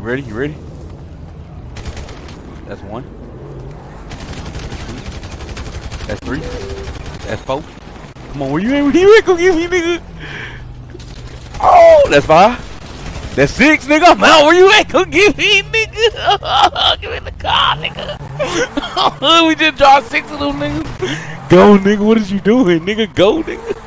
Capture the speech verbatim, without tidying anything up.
ready? You ready? That's one. That's three. That's four. Come on, where you at? Where you at? Go get me, nigga. Oh, that's five. That's six, nigga. I'm out. Where you at? Go get me, nigga. Get me in the car, nigga. We just dropped six of them, nigga. Go, nigga. What is you doing, nigga? Go, nigga.